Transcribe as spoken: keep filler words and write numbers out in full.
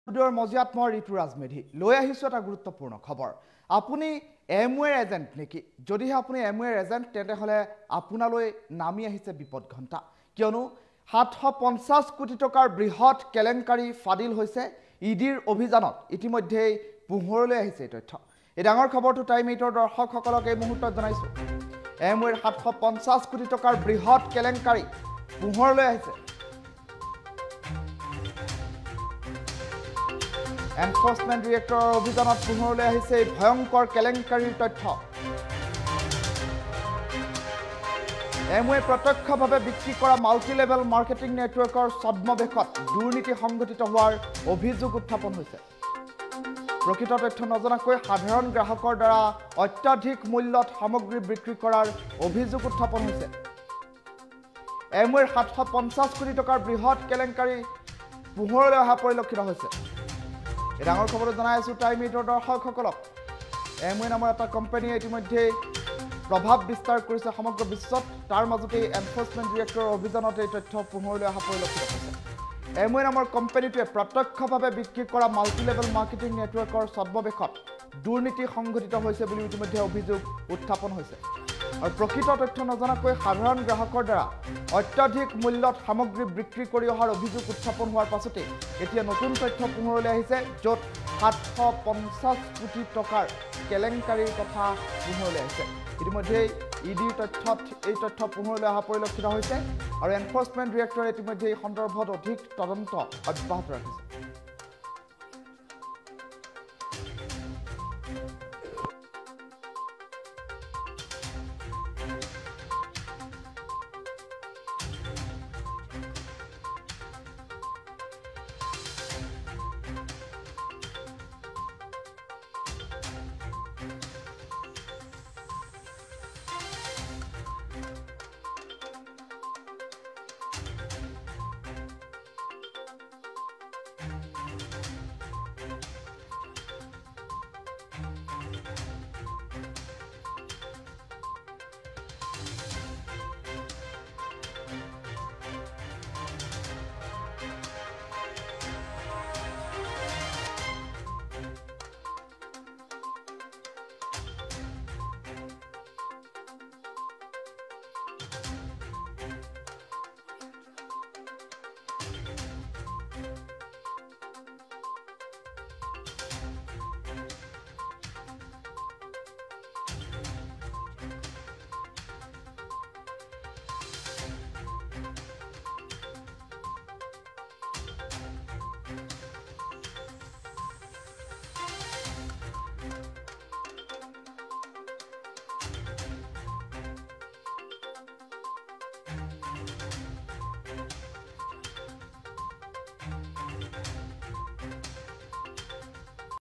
ভিডিঅ'ৰ মজিয়াত মই ঋতুৰাজ মেধি লৈ আহিছোঁ এটা গুৰুত্বপূৰ্ণ খবৰ। আপুনি এমৱেৰ এজেণ্ট নেকি? যদিহে আপুনি এমৱেৰ এজেণ্ট তেনেহ'লে আপোনালৈ নামি আহিছে বিপদ ঘণ্টা, কিয়নো সাতশ পঞ্চাছ কোটি টকাৰ বৃহৎ কেলেংকাৰী ফাদিল হৈছে ইডিৰ অভিযানত। ইতিমধ্যেই পোহৰলৈ আহিছে এই তথ্য। এই ডাঙৰ খবৰটো টাইম এইটৰ দৰ্শকসকলক এই মুহূৰ্তত জনাইছোঁ। এমৱেৰ সাতশ পঞ্চাছ কোটি টকাৰ বৃহৎ কেলেংকাৰী পোহৰলৈ আহিছে। এনফৰ্চমেণ্ট ডিৰেক্টৰৰ অভিযানত পোহৰলৈ আহিছে এই ভয়ংকৰ কেলেংকাৰীৰ তথ্য। এমৱে প্ৰত্যক্ষভাৱে বিক্ৰী কৰা মাল্টি লেভেল মাৰ্কেটিং নেটৱৰ্কৰ ছদ্মবেশত দুৰ্নীতি সংঘটিত হোৱাৰ অভিযোগ উত্থাপন হৈছে। প্ৰকৃত তথ্য নজনাকৈ সাধাৰণ গ্ৰাহকৰ দ্বাৰা অত্যাধিক মূল্যত সামগ্ৰী বিক্ৰী কৰাৰ অভিযোগ উত্থাপন হৈছে। এমৱেৰ সাতশ পঞ্চাছ কোটি টকাৰ বৃহৎ কেলেংকাৰী পোহৰলৈ অহা পৰিলক্ষিত হৈছে। এই ডাঙৰ খবৰটো জনাই আছোঁ টাইম এইটৰ দৰ্শকসকলক। এমৱে নামৰ এটা কোম্পানীয়ে ইতিমধ্যে প্ৰভাৱ বিস্তাৰ কৰিছে সমগ্ৰ বিশ্বত। তাৰ মাজতেই এনফৰ্চমেণ্ট ডিৰেক্টৰৰ অভিযানত এই তথ্য পোহৰলৈ অহা পৰিলক্ষিত হৈছে। এমৱে নামৰ কোম্পানীটোৱে প্ৰত্যক্ষভাৱে বিক্ৰী কৰা মাল্টি লেভেল মাৰ্কেটিং নেটৱৰ্কৰ ছদ্মবেশত দুৰ্নীতি সংঘটিত হৈছে বুলি ইতিমধ্যে অভিযোগ উত্থাপন হৈছে। আৰু প্ৰকৃত তথ্য নজনাকৈ সাধাৰণ গ্ৰাহকৰ দ্বাৰা অত্যাধিক মূল্যত সামগ্ৰী বিক্ৰী কৰি অহাৰ অভিযোগ উত্থাপন হোৱাৰ পাছতেই এতিয়া নতুন তথ্য পোহৰলৈ আহিছে, য'ত সাতশ পঞ্চাছ কোটি টকাৰ কেলেংকাৰীৰ কথা পোহৰলৈ আহিছে। ইতিমধ্যেই ইডিৰ তথ্যত এই তথ্য পোহৰলৈ অহা পৰিলক্ষিত হৈছে আৰু এনফৰ্চমেণ্ট ডিৰেক্টৰে ইতিমধ্যে এই সন্দৰ্ভত অধিক তদন্ত অব্যাহত ৰাখিছে।